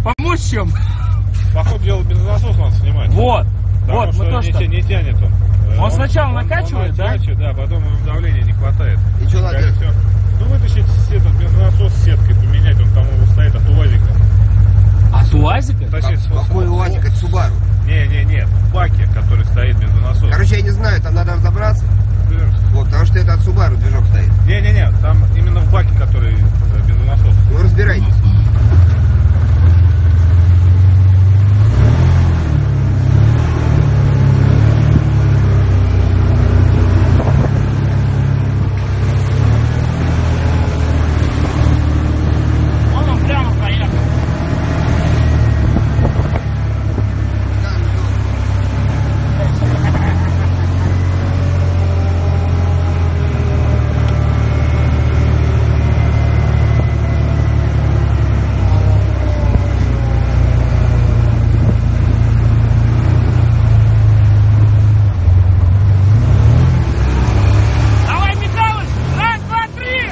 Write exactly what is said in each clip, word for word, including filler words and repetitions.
Помочь чем? Походу дела бензонасос надо снимать. Вот. Потому вот, что мы тоже не, так. не тянет он. Он, он сначала он, накачивает, он да? Накачивает, да, потом давления не хватает. И что надо? Все. Ну вытащить этот бензонасос с сеткой, поменять, он там его стоит от УАЗика. От УАЗика? Точнее, с- Какой с- УАЗик? Это Субару. Не, не, не, в баке, который стоит бензонасос. Короче, я не знаю, там надо разобраться. Вот, потому что это от Субару движок стоит. Не, не, не, там именно в баке, который э, бензонасос. Ну, разбирайтесь. Вон он прямо поехал. Давай, Михалыч! Раз, два, три!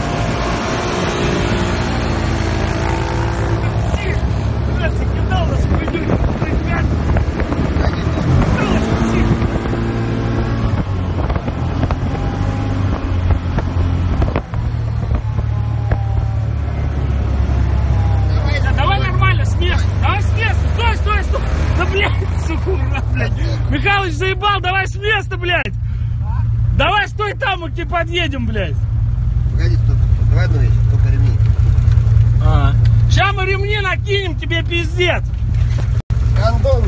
Блядь, закидал нас в хуйню, ребят! Михалыч, тихо! Да, давай нормально, с места! Давай с места! Стой, стой, стой! Да, блядь, сука, ура, блядь! Михалыч заебал, давай с места, блядь! Давай стой там, мы к тебе подъедем, блядь! Погоди, стоп. Давай одну вещь, только ремни. А. Сейчас мы ремни накинем, тебе пиздец! Гондон,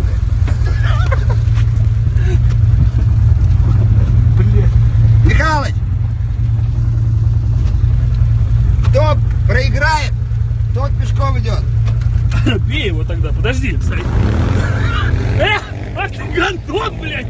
Блядь! Михалыч! Кто проиграет, тот пешком идет. Бей его тогда, подожди, смотри. Эх, ах ты гандон, блядь!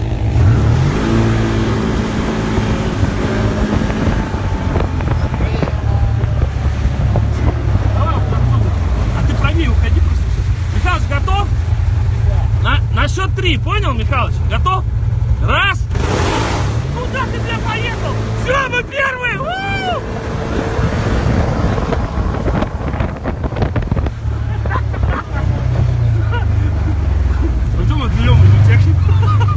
Давай вот отсюда. А ты правее уходи просто. Михалыч, готов? На, на счет три, понял, Михалыч? Готов? Раз. Куда ты, бля, поехал? Все, мы первые! У-у-у! Пойдем мы берем эту технику.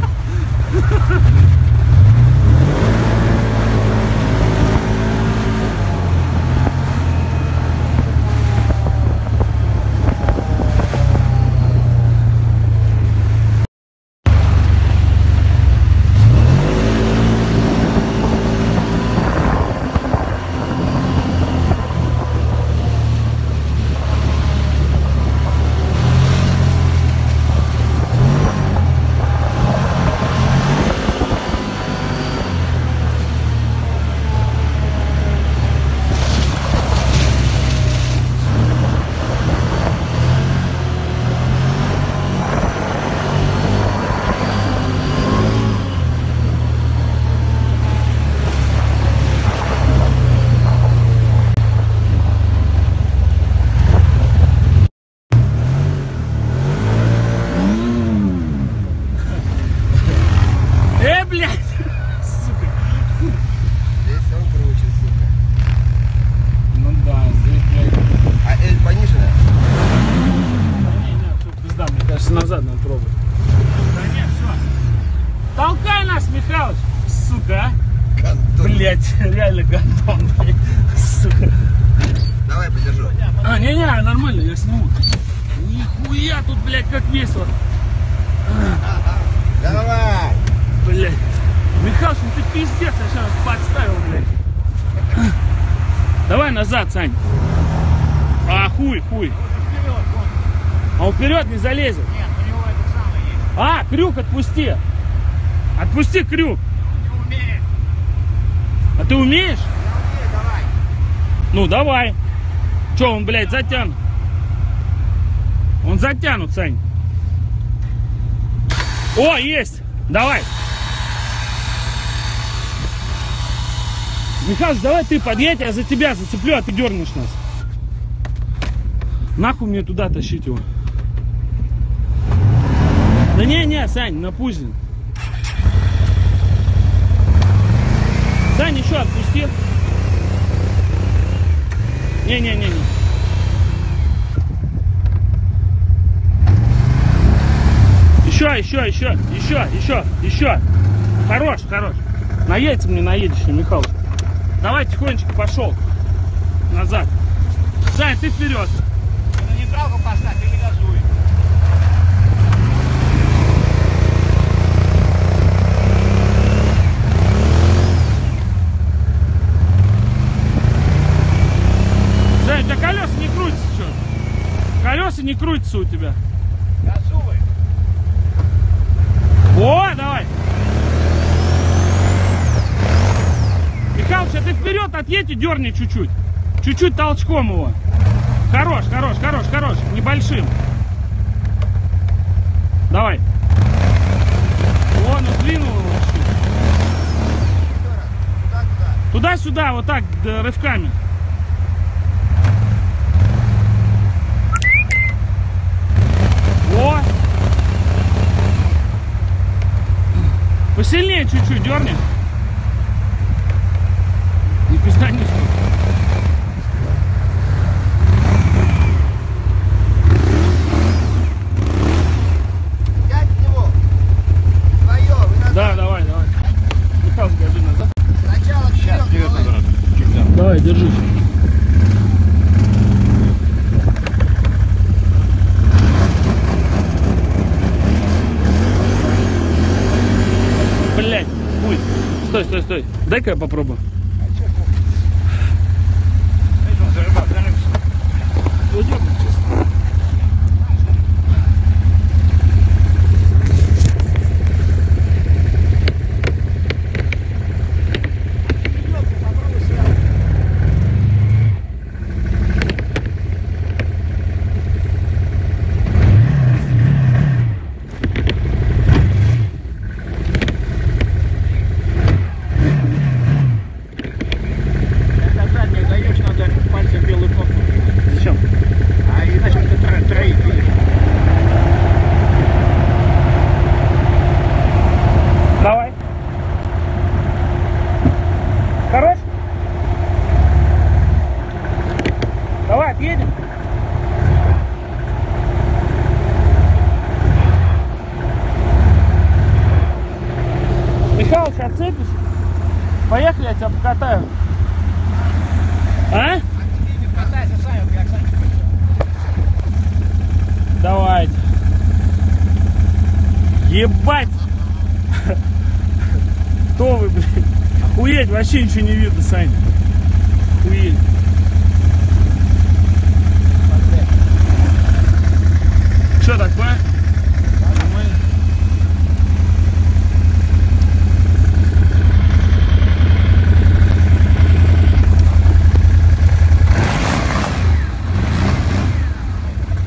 Э, блядь! Сука. Здесь он круче, сука. Ну да, здесь, блядь. А Эль понижена? Не, не, тут пизда, мне кажется, назад надо пробовать. Да нет, все. Толкай нас, Михалыч! Сука, а? Гондон. Блядь, реально гандон, блядь. Сука. Давай, подержу. А, не-не, нормально, я сниму. Нихуя тут, блядь, как весело. Давай. Блядь. Михалыч, ну ты пиздец, я сейчас подставил, блядь. Давай назад, Сань. А, хуй, хуй. А он вперед не залезет. Нет, у него это самое есть. А, крюк отпусти. Отпусти крюк. Он не умеет. А ты умеешь? Я умею, давай. Ну, давай. Че, он, блядь, затянут? Он затянут, Сань. О, есть. Давай. Михалыч, давай ты подъедь, я за тебя зацеплю, а ты дернешь нас. Нахуй мне туда тащить его. Да не-не, Сань, на пузе. Сань, еще отпусти. Не-не-не-не. Давай, еще, еще, еще, еще, еще. Хорош, хорош. На яйца мне наедешь, Михалыч. Давай тихонечко пошел. Назад. Зай, ты вперед. На нейтралку поставь или газуй. Зай, у тебя колеса не крутятся, что? Колеса не крутятся у тебя. Газуй. О, давай. Михалыч, а ты вперед отъедь и дерни чуть-чуть. Чуть-чуть толчком его. Хорош, хорош, хорош, хорош. Небольшим. Давай. О, ну двинул его чуть-чуть. Туда-туда. Туда-сюда, вот так, да, рывками. О! Посильнее чуть-чуть дерни. Не пизданешь тут. Взять его. Твое, вы назад. Да, давай, давай. Михаил, держи назад. Сначала вперед. давай. Давай, держись. Блять, ой. Стой, стой, стой. Дай-ка я попробую. Когда заднее даешь, надо пальцем белую кнопку. Зачем? А иначе ты тро- троих видишь. Давай. Хорош? Давай, отъедем. Михалыч, отцепишь? Поехали, я тебя покатаю. А? Катайся сами, как сами. Давайте. Ебать! Кто вы, блин? Охуеть, вообще ничего не видно, Сань. Охуеть. Что такое? Нормально.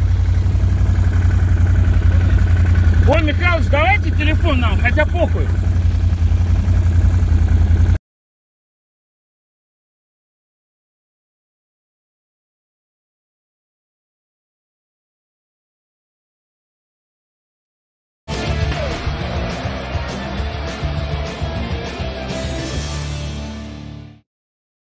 Ой, Михалыч, давайте телефон нам, хотя похуй.